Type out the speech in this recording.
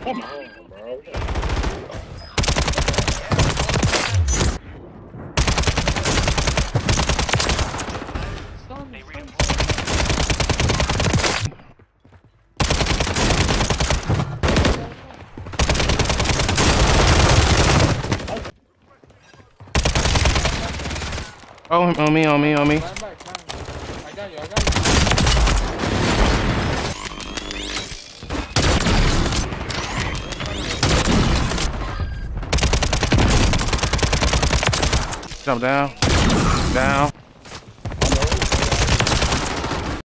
Come on, bro. Oh, on me. I got you. Jump down. Down.